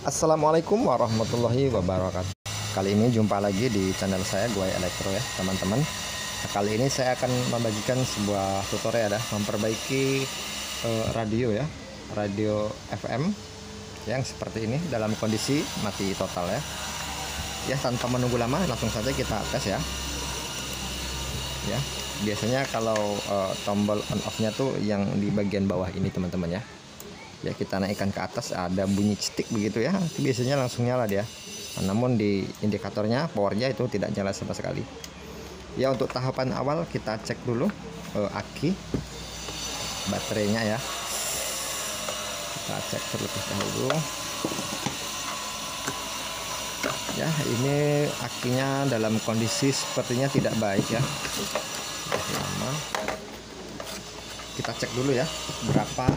Assalamualaikum warahmatullahi wabarakatuh. Kali ini jumpa lagi di channel saya Guai Elektro ya teman-teman. Nah, kali ini saya akan membagikan sebuah tutorial ya, memperbaiki radio ya, radio FM yang seperti ini dalam kondisi mati total ya. Ya, tanpa menunggu lama langsung saja kita tes ya. Ya, biasanya kalau tombol on off-nya tuh yang di bagian bawah ini teman-teman ya. Ya, kita naikkan ke atas ada bunyi cetik begitu ya, itu biasanya langsung nyala dia. Nah, namun di indikatornya powernya itu tidak nyala sama sekali ya. Untuk tahapan awal kita cek dulu aki baterainya ya, kita cek terlebih dahulu ya. Ini akinya dalam kondisi sepertinya tidak baik ya, lama. Kita cek dulu ya berapa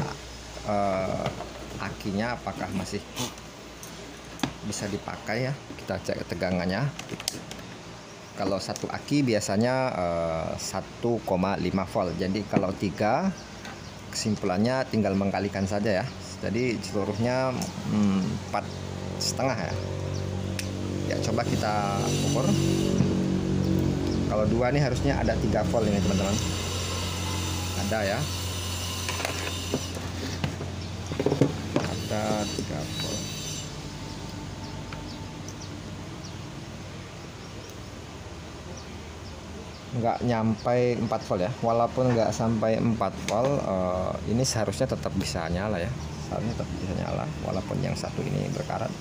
akinya, apakah masih bisa dipakai ya. Kita cek tegangannya. Kalau satu aki biasanya 1,5 volt. Jadi kalau 3, kesimpulannya tinggal mengkalikan saja ya. Jadi seluruhnya 4,5 ya. Ya, coba kita ukur. Kalau 2 nih harusnya ada 3 volt ini teman-teman. Ada ya. Ada 3 volt. Nggak nyampe 4 volt ya. Walaupun nggak sampai 4 volt, ini seharusnya tetap bisa nyala ya. Seharusnya tetap bisa nyala walaupun yang satu ini berkarat.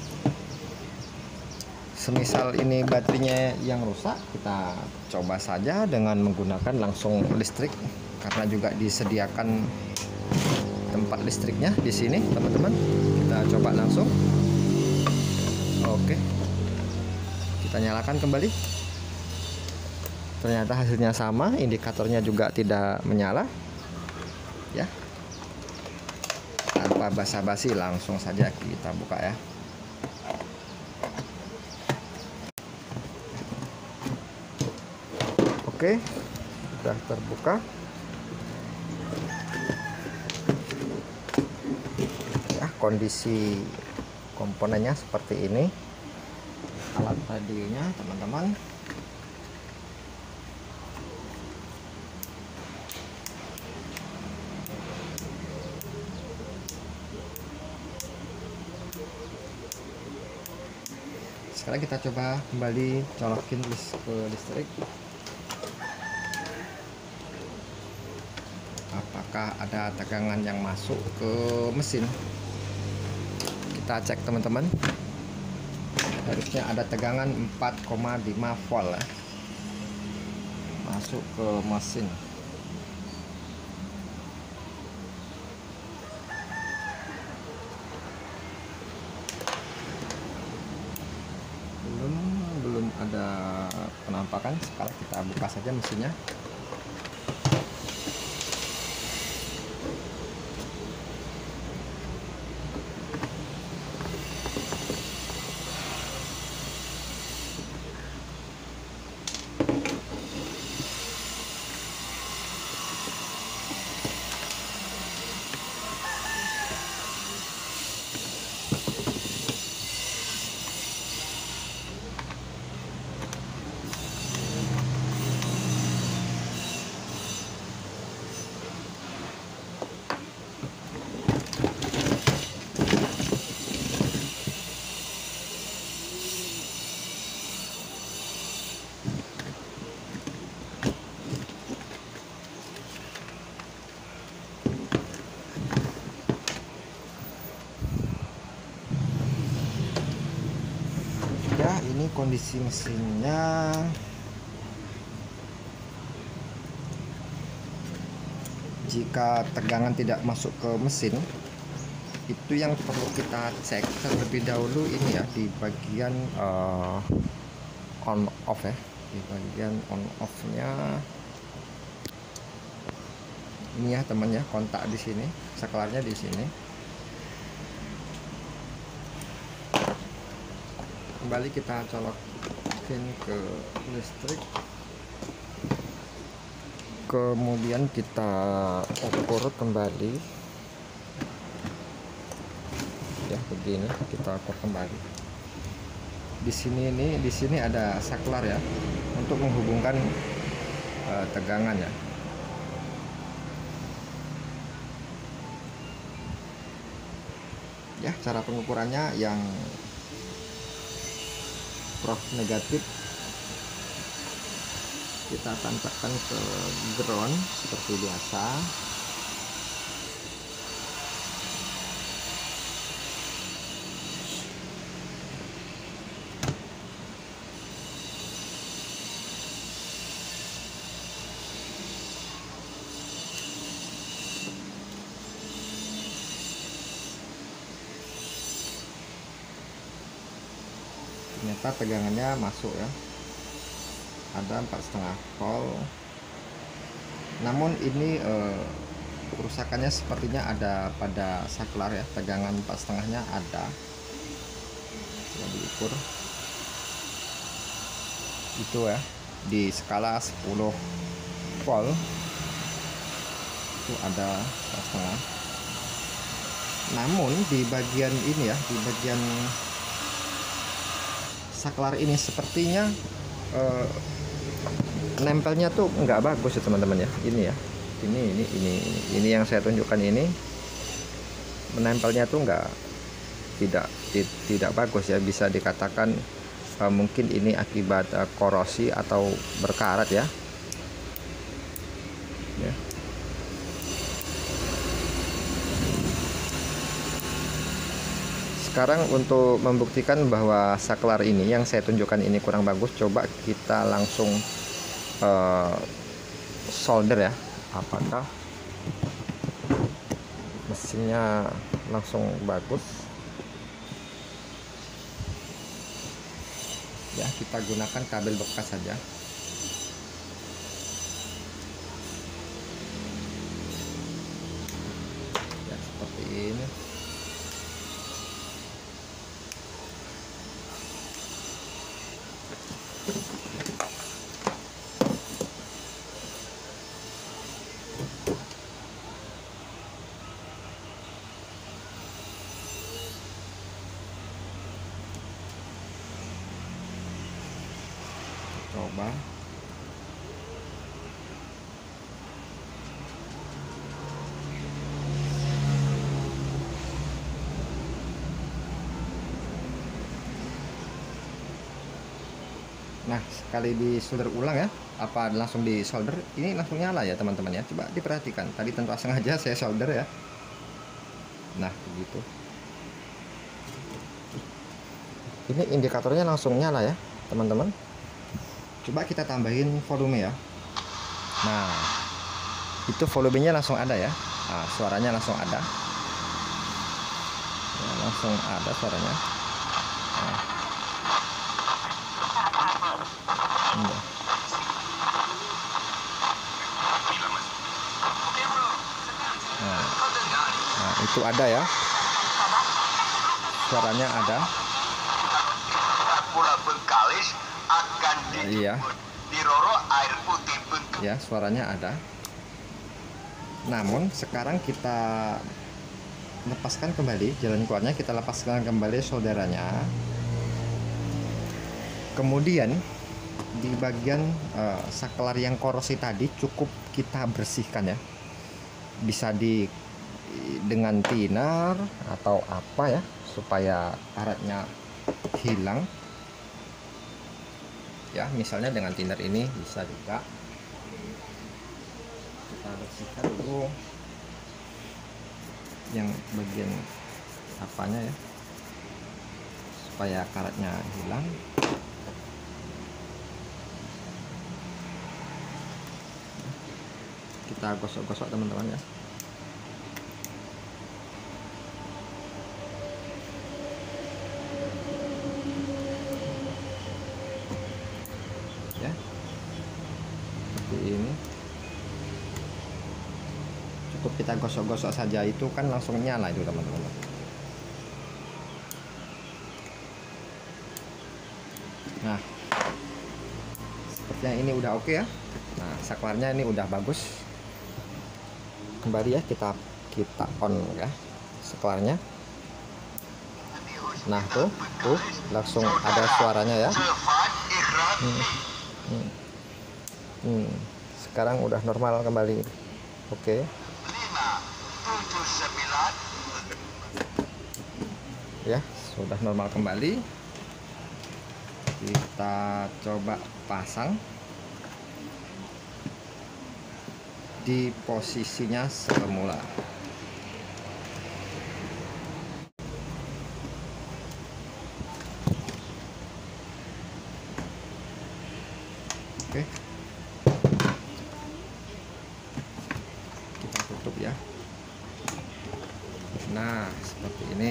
Semisal ini baterainya yang rusak, kita coba saja dengan menggunakan langsung listrik, karena juga disediakan tempat listriknya di sini teman-teman. Kita coba langsung. Oke, kita nyalakan kembali. Ternyata hasilnya sama, indikatornya juga tidak menyala ya. Tanpa basa-basi langsung saja kita buka ya. Oke, sudah terbuka. Kondisi komponennya seperti ini, alat radionya teman-teman. Sekarang kita coba kembali colokin ke listrik. Apakah ada tegangan yang masuk ke mesin? Kita cek teman-teman, harusnya ada tegangan 4,5 volt ya, masuk ke mesin. Belum ada penampakan. Sekarang kita buka saja mesinnya. Ya, ini kondisi mesinnya. Jika tegangan tidak masuk ke mesin, itu yang perlu kita cek terlebih dahulu ini ya, di bagian on off ya. Di bagian on off nya ini ya teman ya, kontak di sini, saklarnya di sini. Kembali kita colokin ke listrik, kemudian kita ukur kembali ya. begini. Kita ukur kembali. Di sini ada saklar ya, untuk menghubungkan tegangan ya. Ya, cara pengukurannya yang prof negatif kita tancapkan ke ground seperti biasa. Ternyata tegangannya masuk ya, ada 4,5 volt. Namun ini kerusakannya sepertinya ada pada saklar ya, tegangan 4,5-nya ada. Coba diukur itu ya, di skala 10 volt itu ada 4,5. Namun di bagian ini ya, di bagian saklar ini sepertinya nempelnya tuh nggak bagus ya teman-teman ya. Ini ya, ini yang saya tunjukkan ini, menempelnya tuh tidak bagus ya. Bisa dikatakan mungkin ini akibat korosi atau berkarat ya. Sekarang untuk membuktikan bahwa saklar ini yang saya tunjukkan ini kurang bagus, coba kita langsung solder ya. Apakah mesinnya langsung bagus ya? Kita gunakan kabel bekas saja. Ya, seperti ini. Coba nah, sekali di solder ulang ya, apa langsung di solder ini langsung nyala ya teman-teman ya. Coba diperhatikan, tadi tanpa sengaja saya solder ya. Nah begitu, ini indikatornya langsung nyala ya teman-teman. Coba kita tambahin volume ya. Nah itu volumenya langsung ada ya. Nah, suaranya langsung ada ya, langsung ada suaranya. Nah. Nah, itu ada ya, suaranya ada. Iya, ya suaranya ada. Namun sekarang kita lepaskan kembali jalan keluarnya, kita lepaskan kembali solderannya. Kemudian di bagian saklar yang korosi tadi cukup kita bersihkan ya. Bisa dengan thinner atau apa ya, supaya karatnya hilang ya. Misalnya dengan thinner ini bisa juga. Kita bersihkan dulu yang bagian apanya ya, supaya karatnya hilang. Kita gosok-gosok teman-teman ya. Ya, seperti ini. Cukup kita gosok-gosok saja, itu kan langsung nyala itu teman-teman. Nah, sepertinya ini udah oke ya. Nah, saklarnya ini udah bagus. Kembali ya, kita on ya saklarnya. Nah tuh langsung ada suaranya ya. Sekarang udah normal kembali. Oke. Ya, sudah normal kembali. Kita coba pasang di posisinya semula. Oke, kita tutup ya. Nah, seperti ini.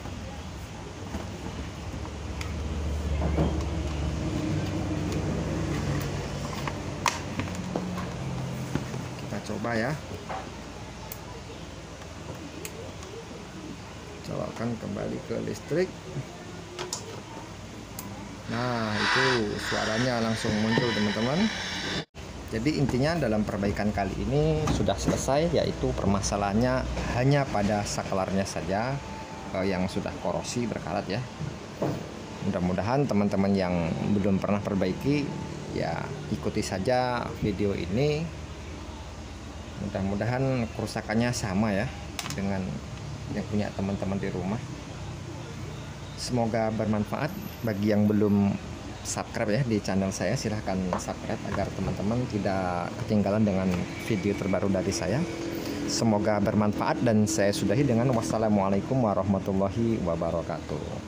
Kita coba ya. Colokan kembali ke listrik. Nah, itu suaranya langsung muncul teman-teman. Jadi intinya dalam perbaikan kali ini sudah selesai, yaitu permasalahannya hanya pada saklarnya saja yang sudah korosi berkarat ya. Mudah-mudahan teman-teman yang belum pernah perbaiki ya ikuti saja video ini. Mudah-mudahan kerusakannya sama ya dengan yang punya teman-teman di rumah. Semoga bermanfaat. Bagi yang belum subscribe ya di channel saya, silahkan subscribe agar teman-teman tidak ketinggalan dengan video terbaru dari saya. Semoga bermanfaat dan saya sudahi dengan wassalamualaikum warahmatullahi wabarakatuh.